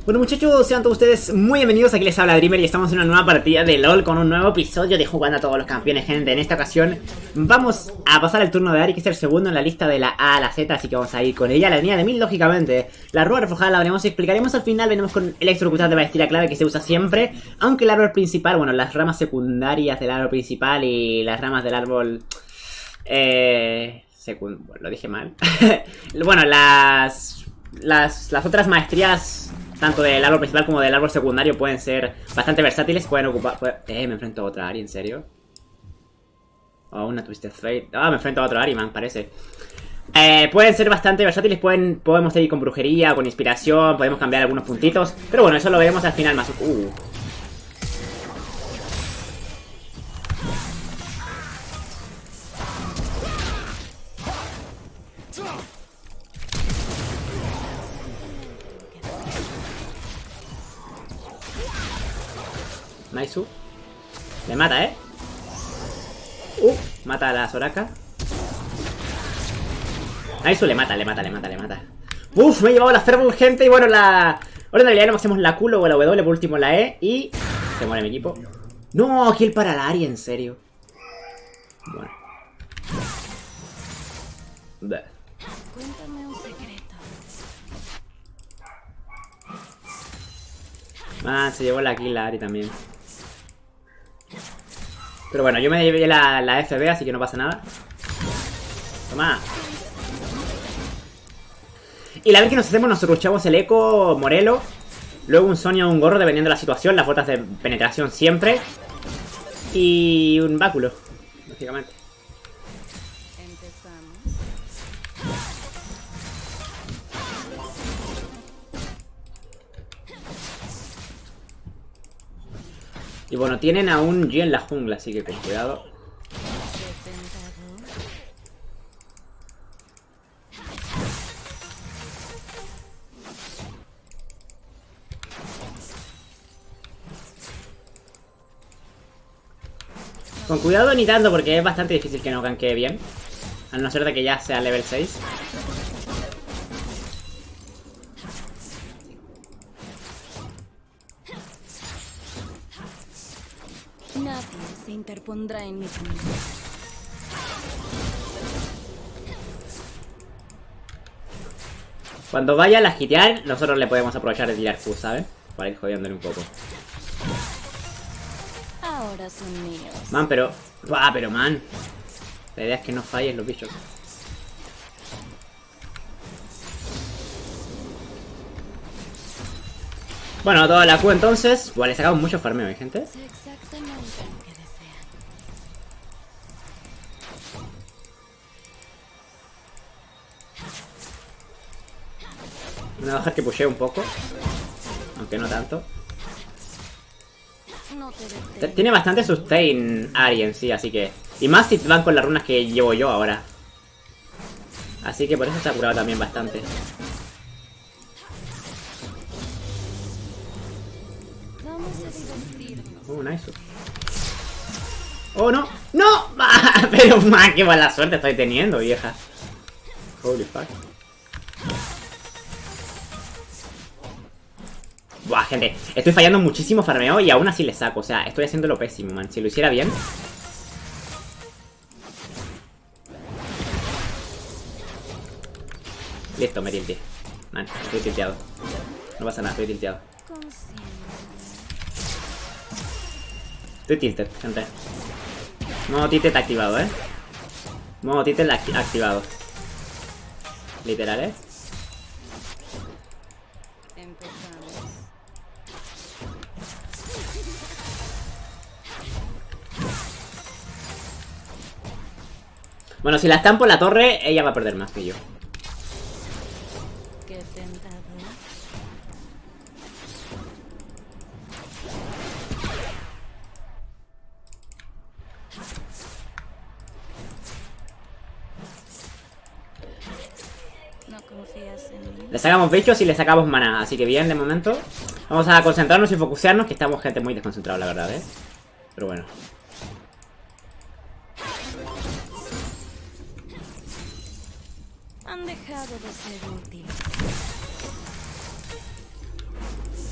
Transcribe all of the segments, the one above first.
Bueno muchachos, sean todos ustedes muy bienvenidos, aquí les habla Dreamer y estamos en una nueva partida de LOL con un nuevo episodio de Jugando a todos los campeones, gente. En esta ocasión vamos a pasar el turno de Ari, que es el segundo en la lista de la A a la Z, así que vamos a ir con ella, la línea de 1000 lógicamente. La rueda reforjada la veremos y explicaremos al final, venimos con el electrocutar de maestría clave que se usa siempre, aunque el árbol principal, bueno, las ramas secundarias del árbol principal y las ramas del árbol... lo dije mal. Bueno, las otras maestrías, tanto del árbol principal como del árbol secundario, pueden ser bastante versátiles, pueden ocupar... me enfrento a otra Ari, ¿en serio? Oh, una Twisted Fate. Me enfrento a otro Ari, man, parece. Pueden ser bastante versátiles, podemos seguir con brujería, con inspiración, podemos cambiar algunos puntitos, pero bueno, eso lo veremos al final más. Naisu. Le mata, mata a la Soraka. Naisu le mata. Uf, me he llevado la Fireball, gente. Y bueno, ahora en realidad no hacemos la Q, luego la W, por último la E. Y se muere mi equipo. No, kill para la Ari, en serio. Bueno. Cuéntame un secreto. Se llevó la kill la Ari también. Pero bueno, yo me llevé la FB, así que no pasa nada. Toma. Y la vez que nos hacemos, nos rushamos el Eco, Morelo. Luego un Sonia o un Gorro, dependiendo de la situación. Las botas de penetración siempre. Y un báculo, básicamente. Y bueno, tienen a un G en la jungla, así que con cuidado. Con cuidado ni tanto, porque es bastante difícil que no ganquee bien. A no ser de que ya sea level 6. Nadie se interpondrá en mi camino. Cuando vaya a la hitear, nosotros le podemos aprovechar de tirar Q, ¿sabes? Para ir jodiéndole un poco. Ahora son míos. Man, pero... pero man. La idea es que no fallen los bichos. Bueno, toda la Q entonces. Le sacamos mucho farmeo, ¿eh, gente? Sé exactamente lo que desean. Me voy a dejar que pushee un poco. Aunque no tanto. No te detengo. Tiene bastante sustain Ari en sí, así que... Y más si van con las runas que llevo yo ahora. Así que por eso se ha curado también bastante. Vamos a divertirnos. Nice. ¡Oh, no! ¡No! Pero, man, qué mala suerte estoy teniendo, vieja. Holy fuck. Buah, gente, estoy fallando muchísimo farmeo y aún así le saco. O sea, estoy haciéndolo pésimo, man. Si lo hiciera bien... Listo, me tilteé. Man, estoy tilteado. No pasa nada, estoy tilteado. Estoy tilted, gente. Modo tilted activado, Modo tilted activado. Literal, Empezamos. Bueno, si la estampo en la torre, ella va a perder más que yo. Qué tentador. No confías en mí. Le sacamos bichos y le sacamos maná, así que bien, de momento. Vamos a concentrarnos y focusearnos, que estamos gente muy desconcentrados, la verdad, Pero bueno. Han dejado de ser útiles.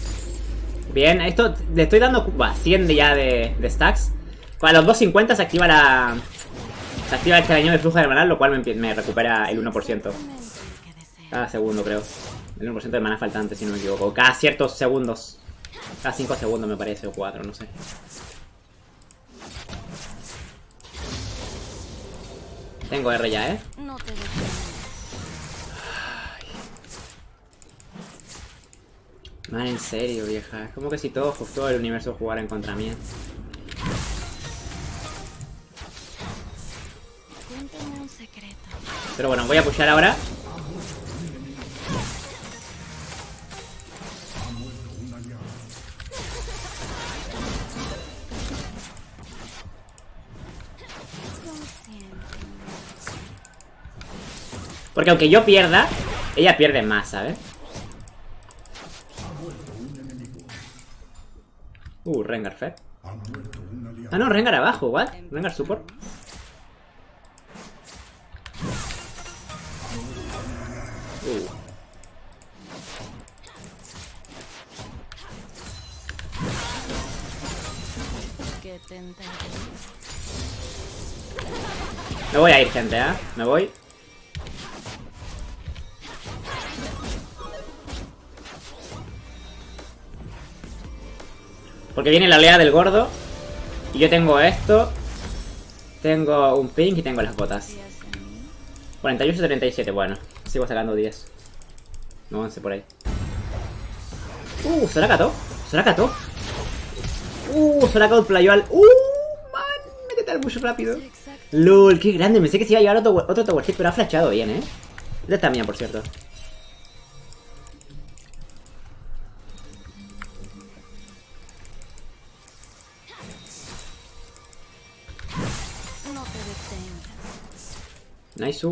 Bien, esto le estoy dando 100 de stacks. A los 250 se activa se activa el daño de flujo de maná, lo cual me recupera el 1%. Cada segundo, creo. El 1% de maná faltante, si no me equivoco. Cada ciertos segundos. Cada 5 segundos me parece, o 4, no sé. Tengo R ya, ¿eh? No te detengas. Man, en serio, vieja. Es como que si todo el universo jugara en contra mía. Cuéntame un secreto. Pero bueno, voy a pushear ahora. Porque aunque yo pierda, ella pierde más, ¿sabes? Rengar Fed. Ah, no, Rengar abajo, ¿what? Rengar support. Qué tentador. Me voy a ir, gente, ¿eh? Me voy. Porque viene la oleada del gordo. Y yo tengo esto. Tengo un ping y tengo las botas. 48-37, bueno. Sigo sacando 10. No, 11 por ahí. Sorakato. Sorakato. Sorakato playó al... man, métete al mucho rápido. LOL, qué grande. Pensé que se iba a llevar otro tower hit, pero ha flashado bien, ¿eh? Esta está mía, por cierto. No te detengas. Nice.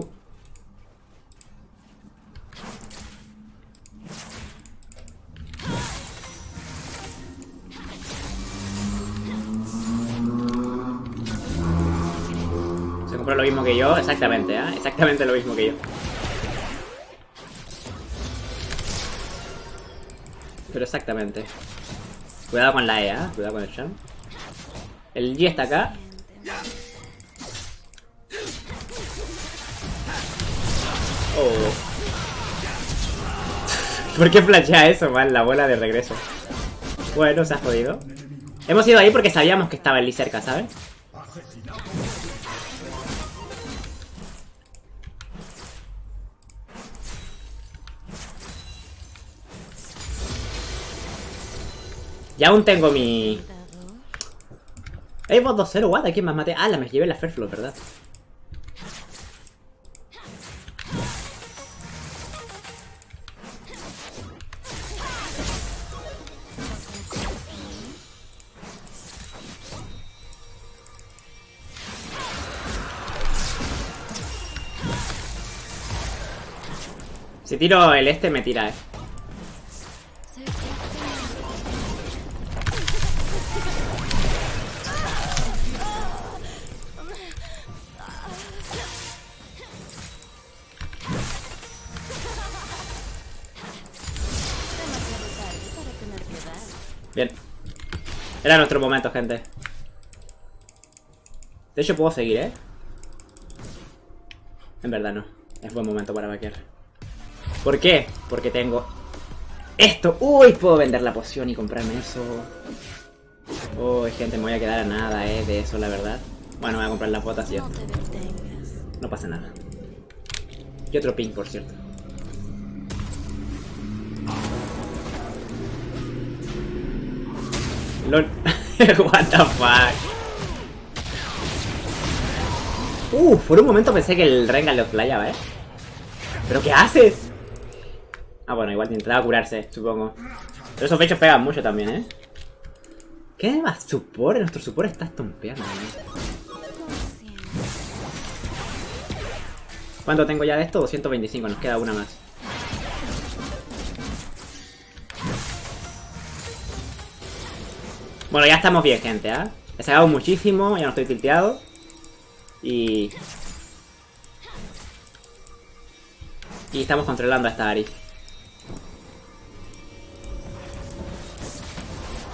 Se compró lo mismo que yo, exactamente, ¿eh? Exactamente lo mismo que yo. Pero exactamente. Cuidado con la E, ¿eh? Cuidado con el Charm. El G está acá. Oh. ¿Por qué flashea eso, man? La bola de regreso. Bueno, se ha jodido. Hemos ido ahí porque sabíamos que estaba el Lee cerca, ¿sabes? Y aún tengo mi... Vos 2-0, what? ¿A quién más maté? Ah, me llevé la Fairflow, ¿verdad? Si tiro el me tira, Bien. Era nuestro momento, gente. De hecho, puedo seguir, ¿eh? En verdad no. Es buen momento para vaquear. ¿Por qué? Porque tengo esto. Uy, puedo vender la poción y comprarme eso. Uy, gente, me voy a quedar a nada, de eso, la verdad. Bueno, voy a comprar las botas y esto. No pasa nada. Y otro ping, por cierto. LOL. What the fuck. Por un momento pensé que el Rengar lo playaba, ¿Pero qué haces? Ah, bueno, igual intentaba curarse, supongo. Pero esos pechos pegan mucho también, ¿Qué más support? Nuestro support está estompeando, ¿Cuánto tengo ya de esto? 225, nos queda una más. Bueno, ya estamos bien, gente, He sacado muchísimo, ya no estoy tilteado. Y estamos controlando a esta Ahri.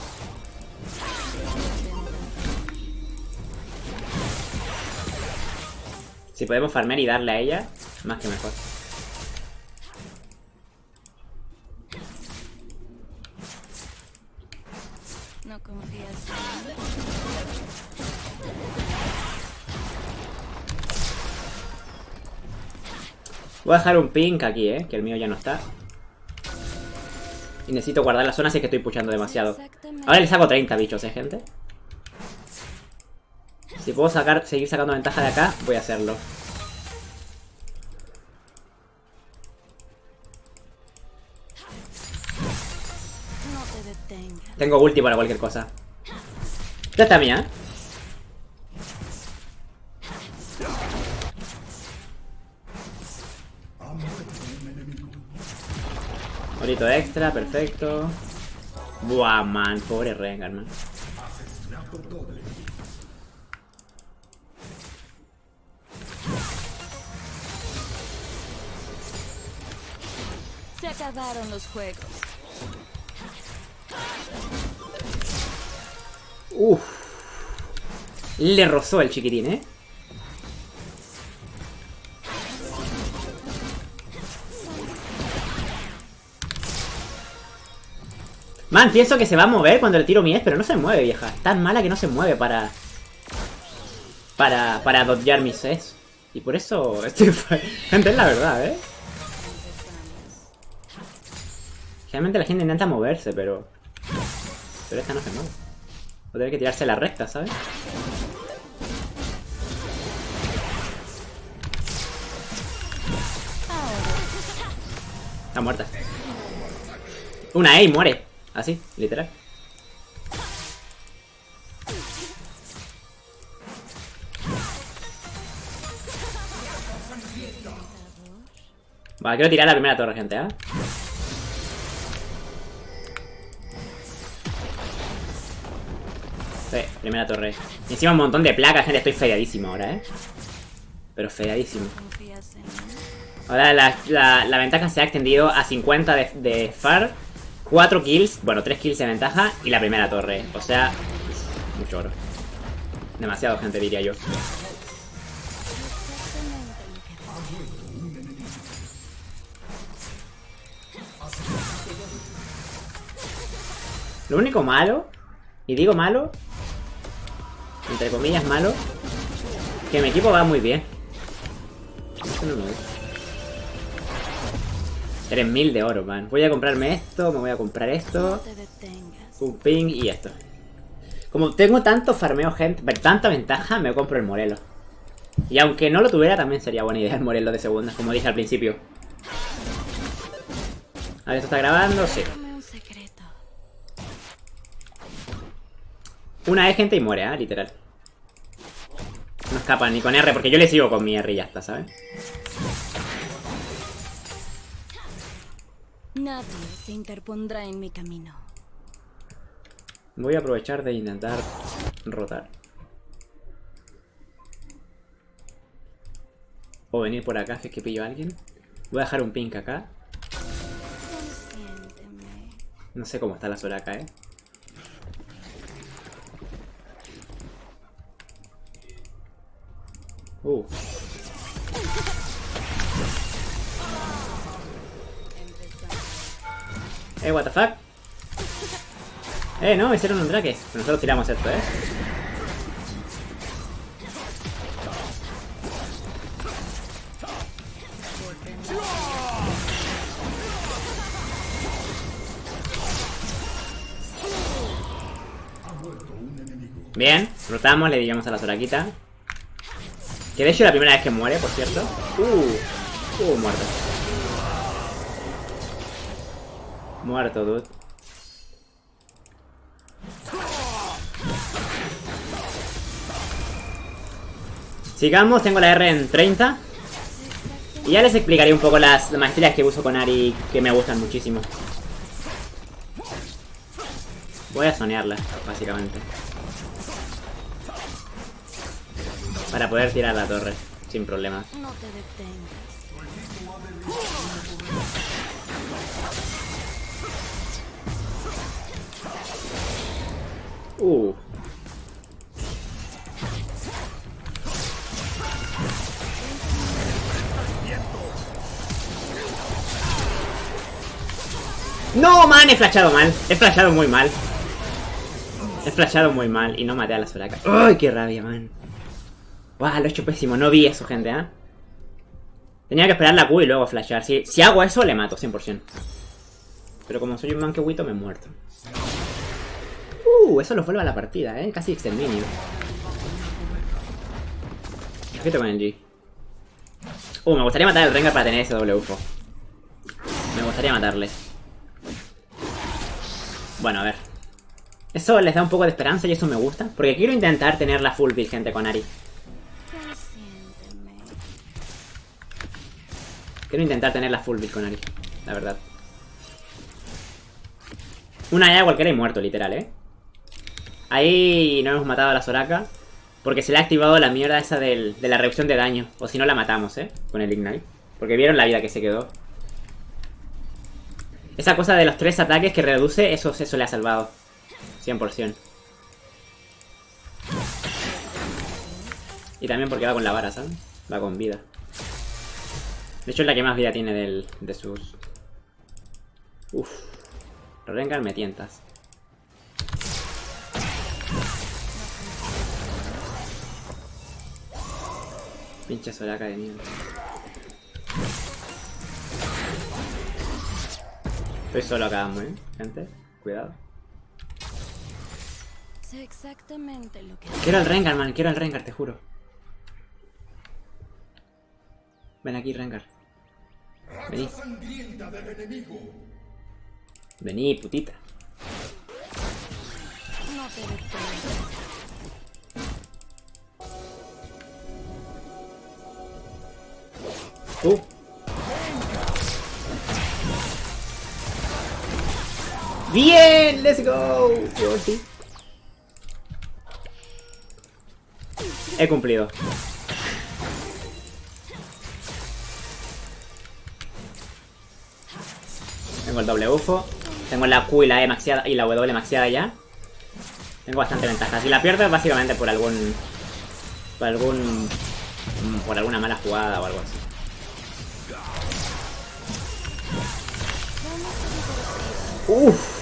Si podemos farmear y darle a ella, más que mejor. No confías en mí. Voy a dejar un pink aquí, que el mío ya no está. Y necesito guardar la zona si es que estoy puchando demasiado. Ahora le saco 30 bichos, gente. Si puedo seguir sacando ventaja de acá, voy a hacerlo. No te detengas. Tengo ulti para cualquier cosa. Ya está mía, Orito extra, perfecto. Buah, man, pobre Rengar, man. Se acabaron los juegos. Uff. Le rozó el chiquitín, Man, pienso que se va a mover cuando le tiro mi pero no se mueve, vieja. Tan mala que no se mueve para dodgear mis es. Y por eso estoy... Gente, es la verdad, Generalmente la gente intenta moverse, pero esta no se mueve. Voy a tener que tirarse la recta, ¿sabes? Está muerta. Una E y muere. Así, literal. Vale, quiero tirar la primera torre, gente, Sí, primera torre. Y encima un montón de placas, gente. Estoy fedeadísimo ahora, Pero fedeadísimo. ¿Confías en mí? Ahora la ventaja se ha extendido a 50 de Far. 4 kills, bueno, 3 kills de ventaja y la primera torre. O sea, mucho oro. Demasiado, gente, diría yo. Lo único malo, y digo malo, entre comillas malo, que mi equipo va muy bien. Eso no me gusta. 3000 de oro, man. Voy a comprarme esto, me voy a comprar esto. No te detengas. Un ping y esto. Como tengo tanto farmeo, gente, tanta ventaja, me compro el Morelo. Y aunque no lo tuviera, también sería buena idea el Morelo de segunda, como dije al principio. A ver, ¿esto está grabando? Sí. Dame un secreto. Una vez, gente, y muere, literal. No escapa ni con R, porque yo le sigo con mi R y ya está, ¿sabes? Nadie se interpondrá en mi camino. Voy a aprovechar de intentar rotar. O venir por acá, si es que pillo a alguien. Voy a dejar un pink acá. Consiénteme. No sé cómo está la sola acá, What the fuck. No, me hicieron un drake. Pero nosotros tiramos esto, Bien, rotamos, le digamos a la Soraquita. Que de hecho es la primera vez que muere, por cierto. Muerto. Muerto, dude. Sigamos, tengo la R en 30. Y ya les explicaré un poco las maestrías que uso con Ahri, que me gustan muchísimo. Voy a zonearla, básicamente. Para poder tirar la torre, sin problemas. No te detengas. ¡No, man! He flashado mal. He flashado muy mal. He flashado muy mal y no maté a la Soraka. ¡Ay, qué rabia, man! ¡Guau! Lo he hecho pésimo. No vi eso, gente, ¿eh? Tenía que esperar la Q y luego flashear. Si hago eso, le mato, 100%. Pero como soy un manquehuito, me he muerto. Eso lo vuelve a la partida, ¿eh? Casi exterminio. Ojito con el G. Me gustaría matar al Rengar para tener ese doble UFO. Me gustaría matarle. Bueno, a ver. Eso les da un poco de esperanza y eso me gusta. Porque quiero intentar tener la full build, gente, con Ahri. Consiénteme. Quiero intentar tener la full build con Ahri, la verdad. Una ya cualquiera y muerto, literal, ¿eh? Ahí no hemos matado a la Soraka. Porque se le ha activado la mierda esa de la reducción de daño. O si no la matamos, ¿eh? Con el Ignite. Porque vieron la vida que se quedó. Esa cosa de los 3 ataques que reduce, eso le ha salvado. 100%. Y también porque va con la vara, ¿sabes? Va con vida. De hecho es la que más vida tiene de sus... Uff. Rengar, me tientas. Pinche Soraka de mierda. Estoy solo acá, gente. Cuidado. Sé exactamente lo que... Quiero el Rengar, man. Quiero el Rengar, te juro. Ven aquí, Rengar. Vení. Vení, putita. No te detengas. ¡Bien! ¡Let's go! Yo sí. He cumplido. Tengo el doble UFO. Tengo la Q y la E maxiada y la W maxiada ya. Tengo bastante ventaja. Si la pierdo es básicamente por alguna mala jugada o algo así. Uff.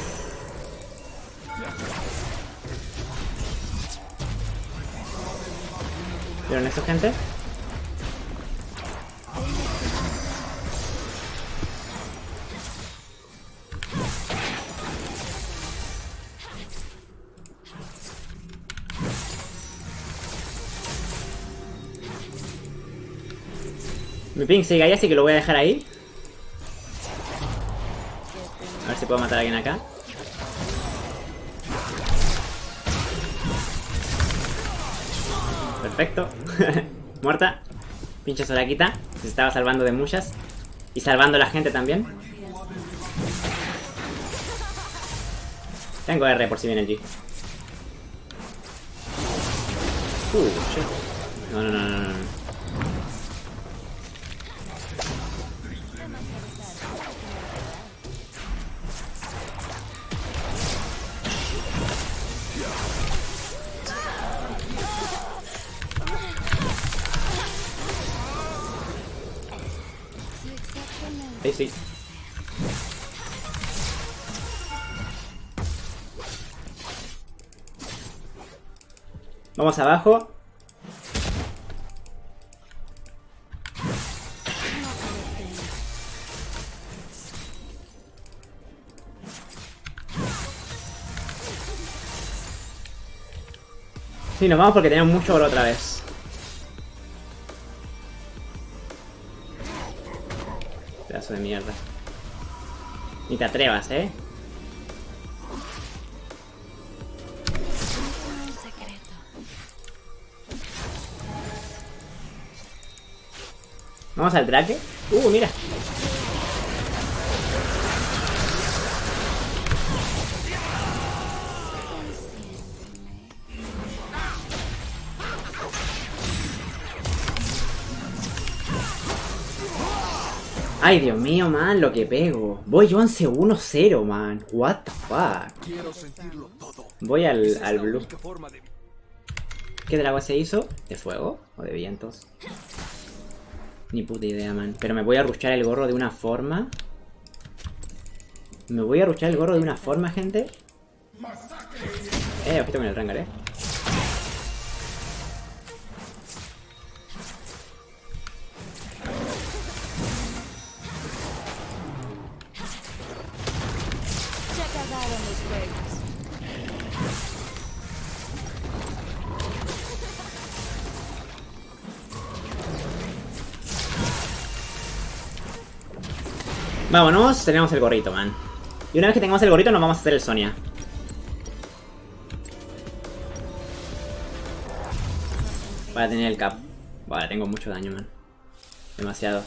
¿Vieron eso, gente? Mi ping sigue ahí, así que lo voy a dejar ahí. A ver si puedo matar a alguien acá. Perfecto. Muerta. Pinche Soraquita. Se estaba salvando de muchas. Y salvando a la gente también. Tengo R por si viene el G. Shit. No. Sí. Vamos abajo. Sí, nos vamos porque tenemos mucho oro otra vez. Pedazo de mierda. Ni te atrevas, ¿eh? Un secreto. Vamos al Drake. Mira. Ay, Dios mío, man, lo que pego. Voy 11-1-0, man. What the fuck. Voy al blue. ¿Qué dragón se hizo? ¿De fuego? ¿O de vientos? Ni puta idea, man. Pero me voy a rushar el gorro de una forma. Me voy a ruchar el gorro de una forma, gente. Ojito con el Rengar, Se acabaron los juegos. Vámonos, tenemos el gorrito, man. Y una vez que tengamos el gorrito nos vamos a hacer el Sonia. Para tener el cap. Vale, tengo mucho daño, man. Demasiado.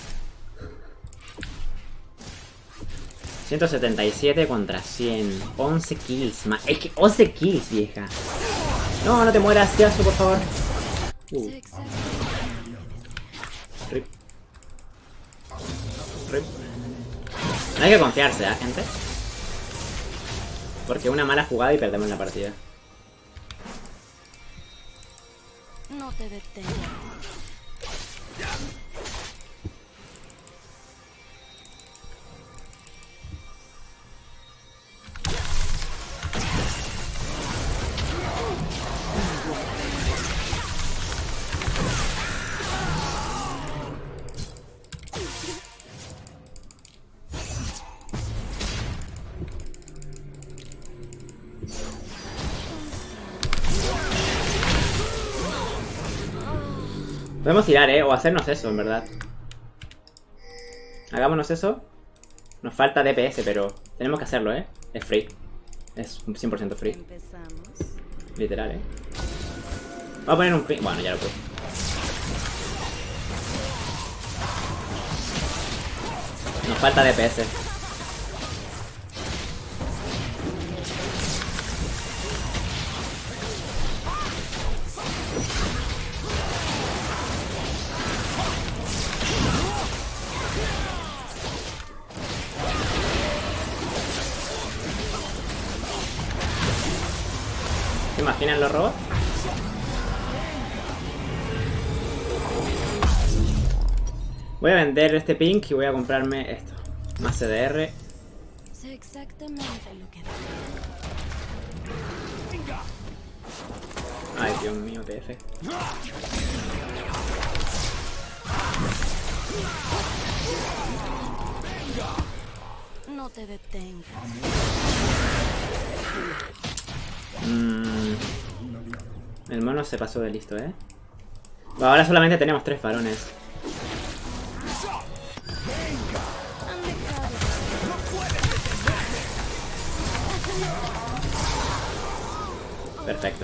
177 contra 100. 11 kills, man. Es que 11 kills, vieja. No, no te mueras, Yasuo, por favor. Sé exactamente. Rip. Rip. No hay que confiarse, gente. Porque una mala jugada y perdemos la partida. No te detengas. Podemos tirar, o hacernos eso, en verdad. Hagámonos eso. Nos falta DPS, pero tenemos que hacerlo, Es free. Es 100% free. Empezamos. Literal, Voy a poner un ping. Bueno, ya lo puse. Nos falta DPS. ¿Se imaginan los robots? Voy a vender este pink y voy a comprarme esto. Más CDR. Sé exactamente lo que Ay, Dios mío, TF. no te detengas. El mono se pasó de listo, Bueno, ahora solamente tenemos 3 varones. Perfecto.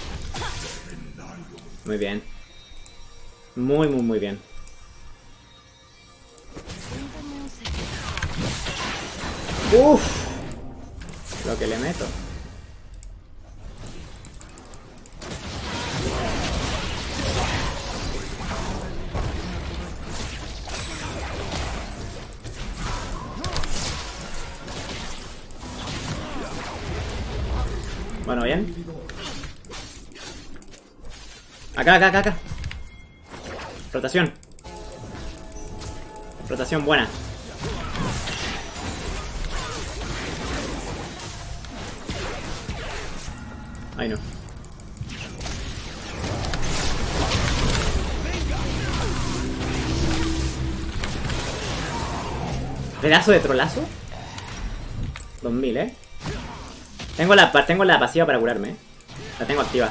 Muy bien. Muy bien. Cuéntame un secreto. Uff. Lo que le meto. Bueno, bien. Acá. Rotación. Rotación buena. Ay, no. Pedazo de trolazo. 2000, Tengo la pasiva para curarme, La tengo activa.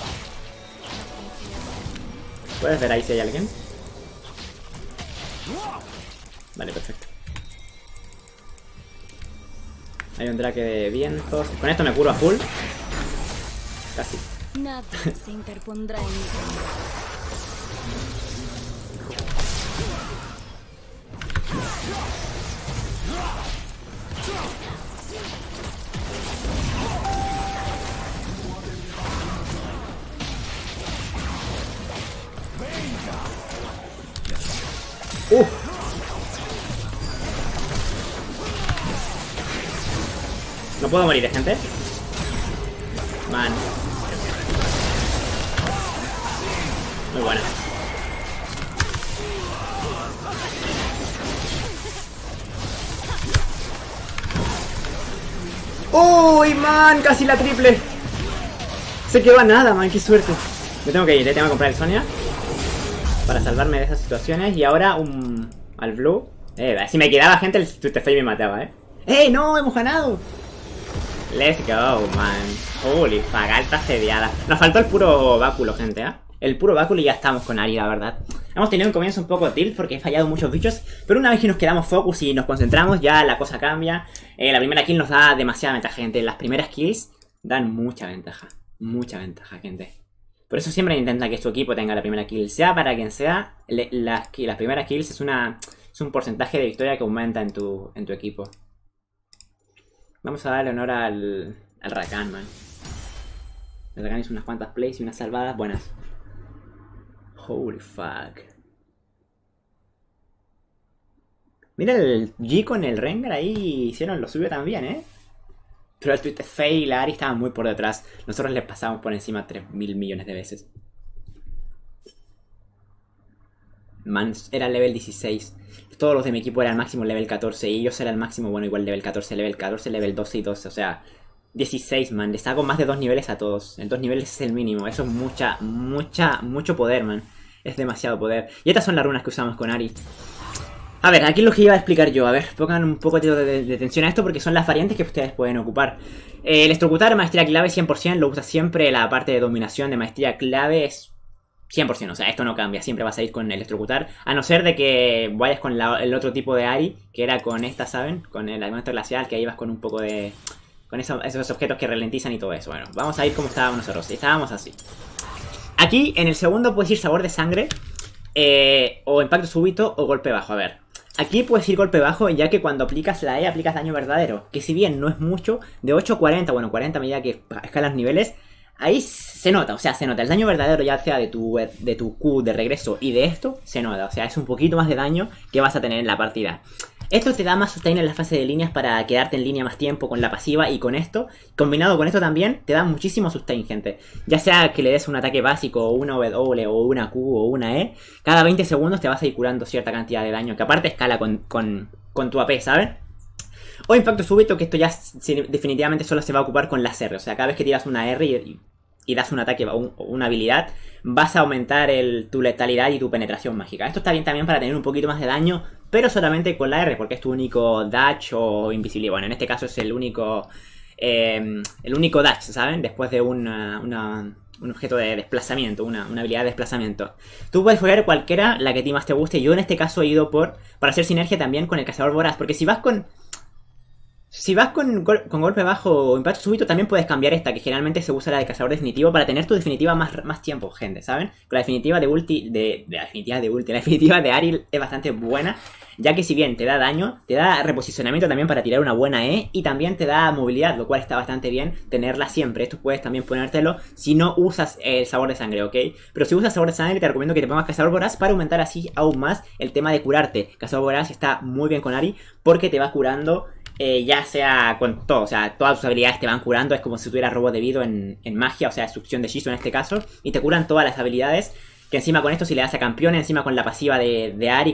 ¿Puedes ver ahí si hay alguien? Vale, perfecto. Hay un drake de vientos. Con esto me curo a full. Casi. Nada se interpondrá en mi camino. No puedo morir, gente. Man. Muy buena. ¡Uy, man! Casi la triple. Se quedó a nada, man. Qué suerte. Me tengo que ir, tengo que comprar el Sonia para salvarme de esas situaciones. Y ahora al Blue. Si me quedaba gente, el Twisted Fate me mataba, no! ¡Hemos ganado! Let's go, man. Holy fuck, alta sediada. Nos faltó el puro báculo, gente, El puro báculo y ya estamos con Ahri, la verdad. Hemos tenido un comienzo un poco tilt porque he fallado muchos bichos. Pero una vez que nos quedamos focus y nos concentramos, ya la cosa cambia. La primera kill nos da demasiada ventaja, gente. Las primeras kills dan mucha ventaja. Mucha ventaja, gente. Por eso siempre intenta que tu equipo tenga la primera kill. Sea para quien sea, las primeras kills es un porcentaje de victoria que aumenta en tu equipo. Vamos a darle honor al Rakan, man. El Rakan hizo unas cuantas plays y unas salvadas buenas. Holy fuck. Mira el G con el Rengar ahí hicieron lo suyo también, Pero el Twisted Fate y la Ahri estaban muy por detrás. Nosotros les pasamos por encima 3.000 millones de veces. Man, era level 16. Todos los de mi equipo eran máximo level 14. Y ellos eran máximo, bueno, igual level 14, level 12 y 12. O sea, 16, man. Les hago más de 2 niveles a todos. En 2 niveles es el mínimo. Eso es mucho poder, man. Es demasiado poder. Y estas son las runas que usamos con Ahri. A ver, aquí es lo que iba a explicar yo. A ver, pongan un poco de atención a esto porque son las variantes que ustedes pueden ocupar. El electrocutar, maestría clave 100%. Lo usa siempre. La parte de dominación de maestría clave es 100%. O sea, esto no cambia. Siempre vas a ir con el electrocutar. A no ser de que vayas con el otro tipo de Ahri, que era con esta, ¿saben? Con el alimento glacial, que ahí vas con un poco de... Con esos objetos que ralentizan y todo eso. Bueno, vamos a ir como estábamos nosotros. Estábamos así. Aquí, en el segundo, puedes ir sabor de sangre. O impacto súbito o golpe bajo. A ver. Aquí puedes ir golpe bajo, ya que cuando aplicas la E, aplicas daño verdadero. Que si bien no es mucho, de 8 a 40, bueno, 40 a medida que escalan niveles, ahí se nota, o sea, se nota. El daño verdadero, ya sea de tu Q de regreso y de esto, se nota. O sea, es un poquito más de daño que vas a tener en la partida. Esto te da más sustain en la fase de líneas para quedarte en línea más tiempo con la pasiva, y con esto, combinado con esto también, te da muchísimo sustain, gente. Ya sea que le des un ataque básico, o una W, o una Q, o una E, cada 20 segundos te vas a ir curando cierta cantidad de daño, que aparte escala con tu AP, ¿saben? O impacto súbito, que esto ya definitivamente solo se va a ocupar con las R. O sea, cada vez que tiras una R y das un ataque o una habilidad, vas a aumentar tu letalidad y tu penetración mágica. Esto está bien también para tener un poquito más de daño, pero solamente con la R, porque es tu único dash o invisibilidad. Bueno, en este caso es el único dash, ¿saben? Después de un objeto de desplazamiento, una habilidad de desplazamiento. Tú puedes jugar cualquiera, la que a ti más te guste. Yo en este caso he ido para hacer sinergia también con el cazador voraz, porque si vas con golpe bajo o impacto súbito, también puedes cambiar esta, que generalmente se usa la de cazador definitivo, para tener tu definitiva más tiempo, gente, ¿saben? Con la definitiva de ulti, la definitiva de Ahri es bastante buena, ya que si bien te da daño, te da reposicionamiento también para tirar una buena E, y también te da movilidad, lo cual está bastante bien tenerla siempre. Esto puedes también ponértelo si no usas el sabor de sangre, ¿ok? Pero si usas sabor de sangre, te recomiendo que te pongas cazador voraz para aumentar así aún más el tema de curarte. Cazador voraz está muy bien con Ahri porque te va curando. Ya sea con todo, o sea, todas tus habilidades te van curando. Es como si tuvieras robo debido en magia, o sea, destrucción de hechizo en este caso. Y te curan todas las habilidades. Que encima con esto, si le das a campeón, encima con la pasiva de Ahri,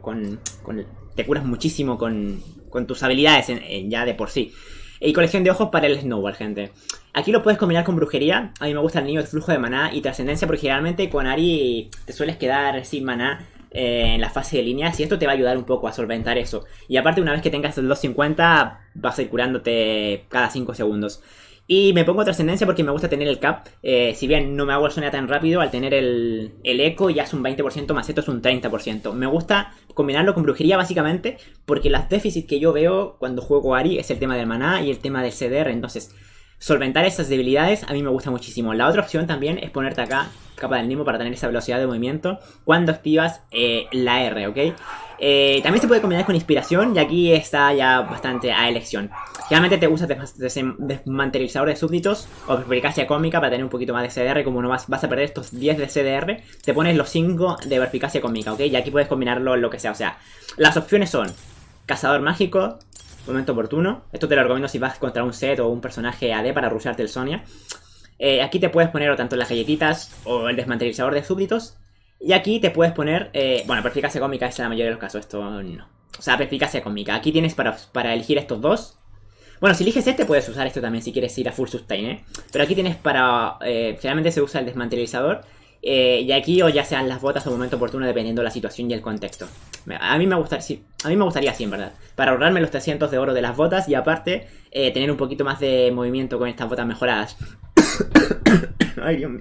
te curas muchísimo con tus habilidades ya de por sí. Y colección de ojos para el Snowball, gente. Aquí lo puedes combinar con brujería. A mí me gusta el niño de flujo de maná y trascendencia, porque generalmente con Ahri te sueles quedar sin maná en la fase de líneas, y esto te va a ayudar un poco a solventar eso. Y aparte, una vez que tengas el 250, vas a ir curándote cada 5 segundos. Y me pongo trascendencia porque me gusta tener el cap. Si bien no me hago el Sonia tan rápido, al tener el eco ya es un 20%, más esto es un 30%. Me gusta combinarlo con brujería básicamente porque las déficits que yo veo cuando juego Ahri es el tema del maná y el tema del CDR. Entonces, solventar esas debilidades a mí me gusta muchísimo. La otra opción también es ponerte acá capa del Nimo para tener esa velocidad de movimiento cuando activas la R, ¿ok? También se puede combinar con inspiración, y aquí está ya bastante a elección. Generalmente te gusta desmantelizador de súbditos o perspicacia cósmica para tener un poquito más de CDR. Como no vas a perder estos 10 de CDR, te pones los 5 de perspicacia cósmica, ¿ok? Y aquí puedes combinarlo lo que sea. O sea, las opciones son cazador mágico, momento oportuno. Esto te lo recomiendo si vas contra un set o un personaje AD para rusharte el Sonia. Aquí te puedes poner o tanto las galletitas o el desmantelizador de súbditos. Y aquí te puedes poner, bueno, perspicacia cósmica es en la mayoría de los casos, esto no. O sea, perspicacia cósmica. Aquí tienes para elegir estos dos. Bueno, si eliges este, puedes usar esto también si quieres ir a full sustain, ¿eh? Pero aquí tienes para... generalmente se usa el desmantelizador. Y aquí o ya sean las botas o momento oportuno dependiendo de la situación y el contexto. A mí me gustaría así, en verdad. Para ahorrarme los 300 de oro de las botas y aparte tener un poquito más de movimiento con estas botas mejoradas. Ay, Dios mío.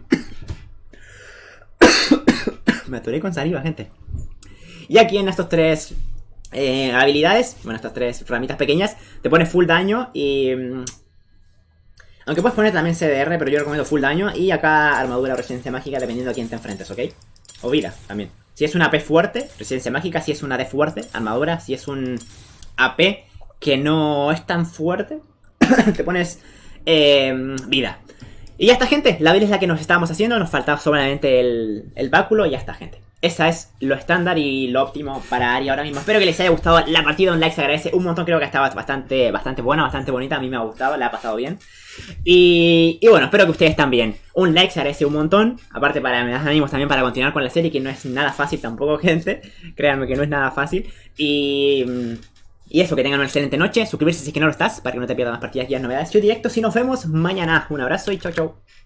Me atoré con saliva, gente. Y aquí en estos tres habilidades, bueno, estas tres ramitas pequeñas, te pone full daño y... aunque puedes poner también CDR, pero yo recomiendo full daño. Y acá armadura o resistencia mágica dependiendo de quién te enfrentes, ¿ok? O vida también. Si es una AP fuerte, resistencia mágica. Si es una D fuerte, armadura. Si es un AP que no es tan fuerte, te pones vida. Y ya está, gente. La build es la que nos estábamos haciendo. Nos faltaba solamente el báculo y ya está, gente. Esa es lo estándar y lo óptimo para Ahri ahora mismo. Espero que les haya gustado la partida. Un like se agradece un montón. Creo que estaba bastante buena, bastante bonita. A mí me ha gustado, la ha pasado bien. Y bueno, espero que ustedes también. Un like se agradece un montón. Aparte me das ánimos también para continuar con la serie, que no es nada fácil tampoco, gente. Créanme que no es nada fácil. Y eso, que tengan una excelente noche. Suscribirse si es que no lo estás, para que no te pierdas más partidas y las novedades. Yo directo, si nos vemos mañana. Un abrazo y chau chau.